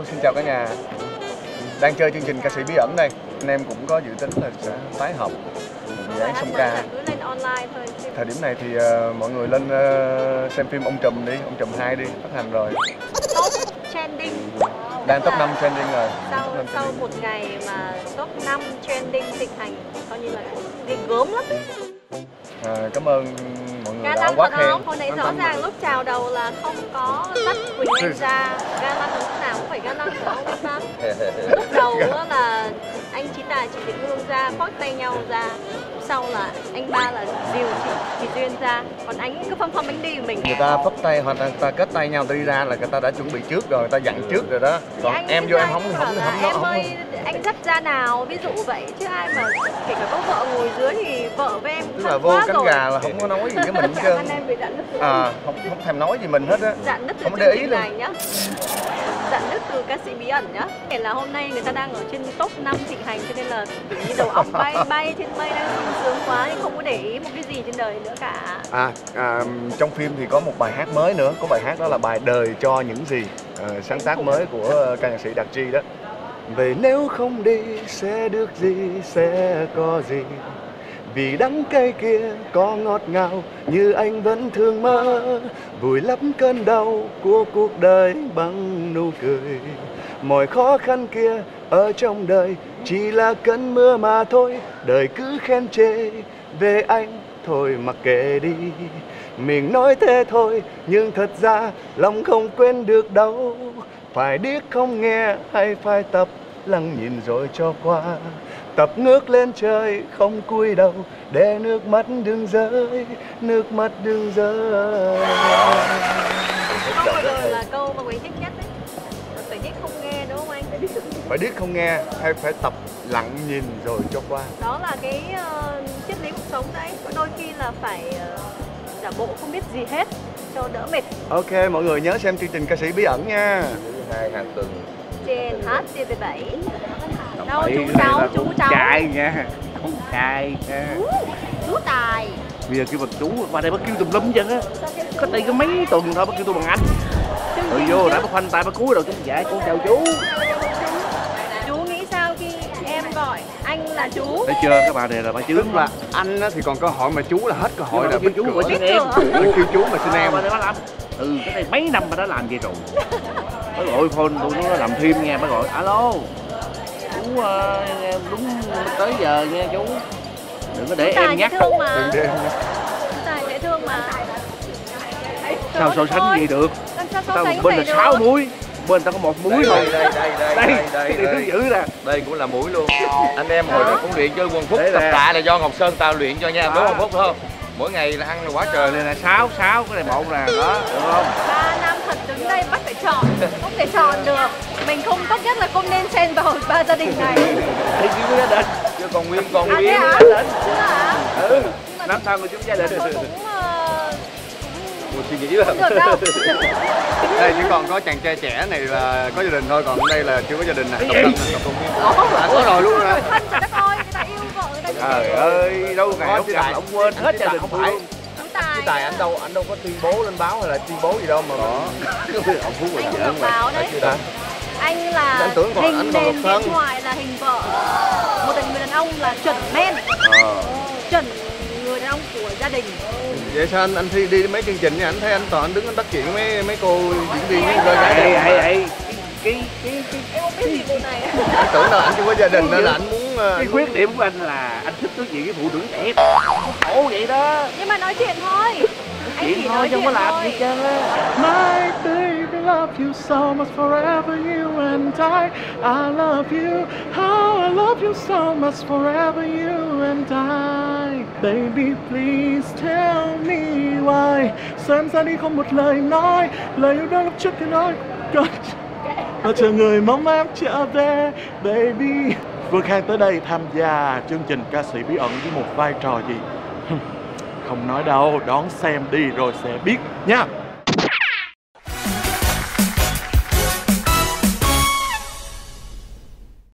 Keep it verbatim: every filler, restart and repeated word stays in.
xin chào cả nhà. Đang chơi chương trình Ca sĩ Bí ẩn đây. Anh em cũng có dự tính là sẽ tái hợp dự án song ca. Cứ lên online thôi. Thời điểm này thì uh, mọi người lên uh, xem phim Ông Trùm đi, Ông Trùm hai đi, phát hành rồi. Top trending. Đang top năm trending rồi. Sau sau một ngày mà top năm trending thịnh hành, coi như là ghê gớm lắm. À, cảm ơn mọi người Ga đã lăng quá thật khen. không? Hồi nãy rõ ràng lúc chào đầu là không có dắt Quỳnh Em ra. Ga lăng lúc nào cũng phải ga lăng phải không anh Pháp? Lúc đầu là anh Trí Tài, chị Việt Hương ra, khoác tay nhau ra. Sau là anh ba là dìu chị, chị Duyên ra. Còn anh cứ phăm phăm bánh đi của mình. Người ta phất tay hoặc là người ta kết tay nhau đi ra là người ta đã chuẩn bị trước rồi, người ta dặn trước rồi đó. Còn anh em vô em không không không, không, em không, ơi, không. anh dắt ra nào, ví dụ vậy chứ ai mà kể cả có vợ ngồi dưới thì vợ với em Tức là vô cánh rồi. gà là không có nói gì với mình hết trơn. Anh em bị dạn nứt. À, không không thèm nói gì mình hết á. Dạn nứt từ không để ý chương luôn. này nhá. Dạn nứt từ Ca Sĩ Bí Ẩn nhá. Kể là hôm nay người ta đang ở trên top năm thịnh hành cho nên là tự nhiên đầu óc bay bay trên mây đang sung sướng quá thì không có để ý một cái gì trên đời nữa cả. À, à trong phim thì có một bài hát mới nữa, có bài hát đó là bài Đời cho những gì, à, sáng tác mới của ca nhạc sĩ Đạt Chi đó. Về nếu không đi sẽ được gì, sẽ có gì, vì đắng cay kia có ngọt ngào như anh vẫn thường mơ, vùi lấp cơn đau của cuộc đời bằng nụ cười. Mọi khó khăn kia ở trong đời chỉ là cơn mưa mà thôi, đời cứ khen chê về anh thôi mặc kệ đi. Mình nói thế thôi nhưng thật ra lòng không quên được đâu, phải điếc không nghe hay phải tập lặng nhìn rồi cho qua, tập ngước lên trời không cúi đầu để nước mắt đừng rơi, nước mắt đừng rơi. Câu vừa rồi là câu mà Quỳnh thích nhất đấy. Phải điếc không nghe đúng không anh? Phải điếc không nghe hay phải tập lặng nhìn rồi cho qua. Đó là cái uh, triết lý cuộc sống đấy. Có đôi khi là phải uh, giả bộ không biết gì hết cho đỡ mệt. Ok, mọi người nhớ xem chương trình Ca Sĩ Bí Ẩn nha. Hai hàng tuần Trên hát tê vê bảy. Đâu Bảy chú cháu, chú cháu. Trai nha, con trai nha. Chú Tài. Bây giờ kêu bằng chú, qua đây bắt kêu tùm lum chân á. Cách đây có mấy tuần thôi bắt kêu tôi bằng anh. Rồi vô đã bắt khoanh tay bắt cúi đầu chúng dạ con chào chú. Chú nghĩ sao khi em gọi anh là chú? Thấy chưa, các bà này là bà chứ. Tức là anh á thì còn cơ hội mà chú là hết cơ hội rồi. Kêu chú gọi xin em. Kêu chú mà xin em. Bà đây bà làm. Ừ, cái này mấy năm bà đã làm vậy rồi. Bà gọi phone tụi nó làm phim nha, bà gọi alo. Chú uh, đúng tới giờ nha chú. Đừng có để Chú em nhắc. Tài dễ thương mà. Đừng để em nhắc. Chú Tài dễ thương mà. Sao so sánh gì được? Sao so Tao sánh bên là được? sáu mũi, bên tao có một mũi thôi. đây đây đây đây đây Đây, đây giữ nè. đây cũng là mũi luôn. Anh em hồi đó cũng luyện chơi quần Phúc, Đây tập nè. tạ là do Ngọc Sơn tao luyện cho nha, đúng Đó. không Phúc không? Mỗi ngày là ăn là quá trời Đây lên. là sáu, sáu cái này một nè, đó, được không? Ba nam thật đứng đây bắt phải chọn, không thể chọn được. Mình không tốt nhất là không nên xen vào ba gia đình này. Thì chỉ có gia đình. Chứ còn Nguyên còn À thế Nguyên. hả? Gia đình. Chưa hả? Ừ, năm thân của chúng gia đình. Tôi cũng ờ, Một suy nghĩ là. cũng được đâu. Đây chỉ còn có chàng trai trẻ này là có gia đình thôi, còn đây là chưa có gia đình nè. Độc thân nè, độc thân. Có, À, có rồi luôn nè. người thân trời đất ơi, người ta yêu vợ, người ta Trời ơi, đâu ngày lúc gặp là ông quên hết gia đình không tôi phải. luôn. chú Tài. Chứ Tài anh đâu, anh đâu có tuyên bố lên báo hay là tuyên bố gì đâu mà. Đó. Ông Phú Anh Quỳnh được báo đấy. Chưa đã. Anh là Anh tưởng còn- hình anh còn nền độc thân. điện thoại là hình vợ. Một người đàn ông là chuẩn men, Ờ. chuẩn người đàn ông của gia đình. Vậy sao anh anh thi đi mấy chương trình nha, anh thấy anh toàn anh đứng anh bắt chuyện với mấy mấy cô diễn viên mấy cô gái Ê, đẹp. ê, ê, cái cái cái Em không biết gì vụ này. Anh tưởng là anh chưa có gia đình nên là anh muốn uh, cái anh khuyết điểm của anh là anh thích nói chuyện với phụ nữ đẹp. Khổ vậy đó. Nhưng mà nói chuyện thôi. Anh Chuyện chỉ thôi nói chứ không có chuyện làm thôi. gì trơn á. My baby love you so much forever you and I I love you how I love you so much forever you and I Baby please tell me why Sao em ra đi không một lời nói Lời yêu đó lúc trước thì nói Cần Và chờ người mong em trở về Baby Phương Khang tới đây tham gia chương trình Ca Sĩ Bí Ẩn với một vai trò gì Không nói đâu, đón xem đi rồi sẽ biết nha.